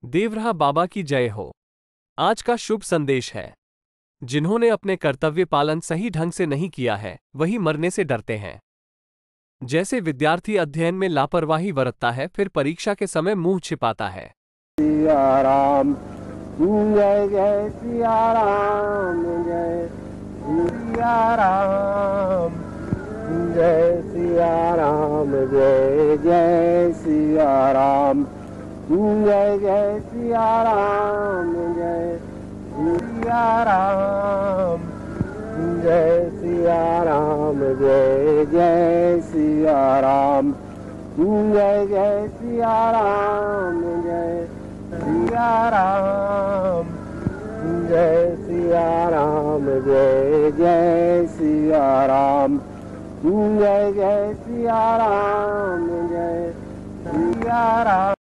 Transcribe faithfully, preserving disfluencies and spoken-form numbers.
देवराहा बाबा की जय हो। आज का शुभ संदेश है, जिन्होंने अपने कर्तव्य पालन सही ढंग से नहीं किया है वही मरने से डरते हैं। जैसे विद्यार्थी अध्ययन में लापरवाही बरतता है, फिर परीक्षा के समय मुंह छिपाता है। सिया राम जय जय सिया राम जय सिया राम जय सिया राम जय जय सिया राम जय जय सिया राम जय सिया राम जय सिया राम जय जय सिया राम जय जय सिया राम जय सिया राम जय सिया राम जय जय सिया राम जय जय सिया राम जय सिया राम।